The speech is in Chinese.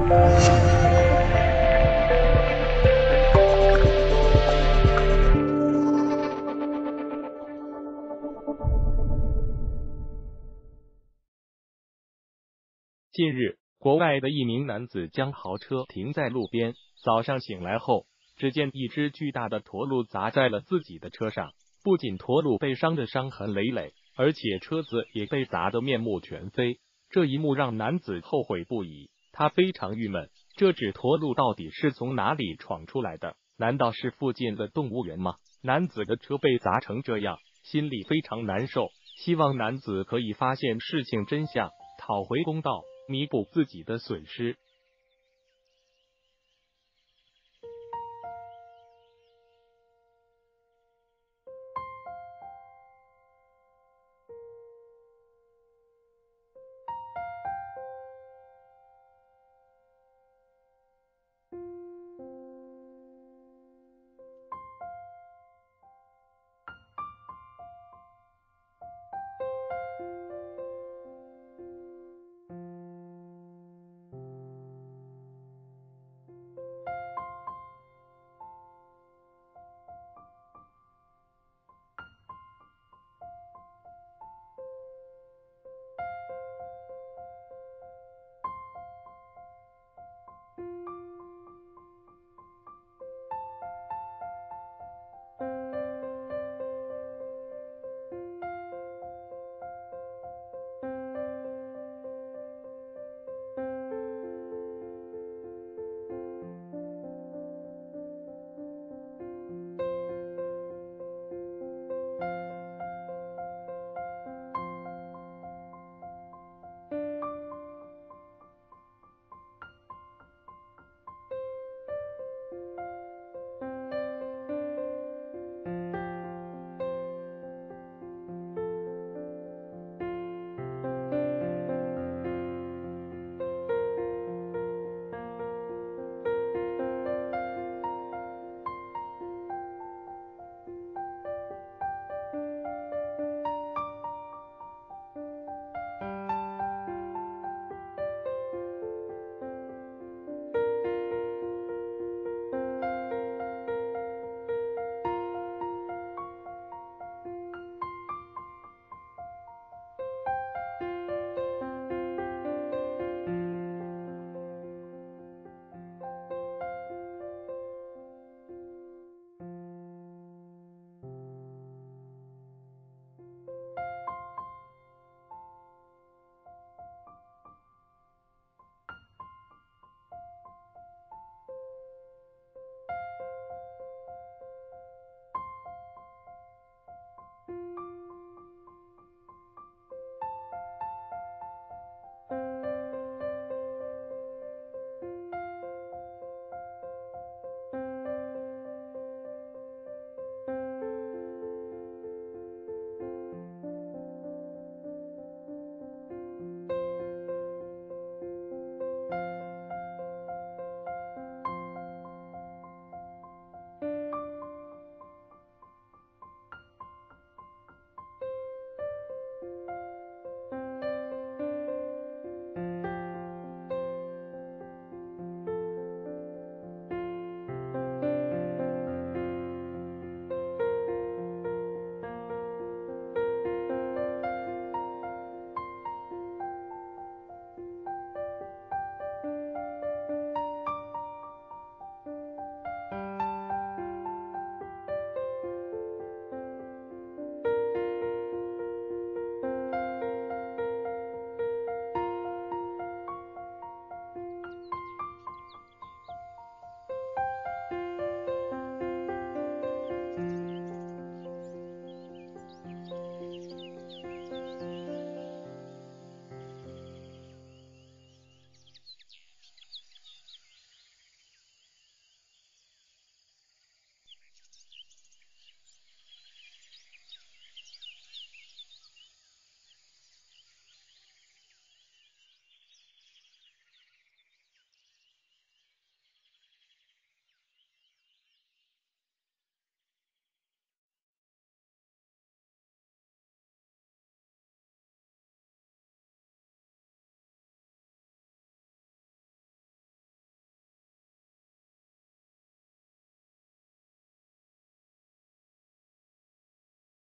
近日，国外的一名男子将豪车停在路边，早上醒来后，只见一只巨大的驼鹿砸在了自己的车上，不仅驼鹿被伤得伤痕累累，而且车子也被砸得面目全非。这一幕让男子后悔不已，他非常郁闷，这只驼鹿到底是从哪里闯出来的？难道是附近的动物园吗？男子的车被砸成这样，心里非常难受，希望男子可以发现事情真相，讨回公道，弥补自己的损失。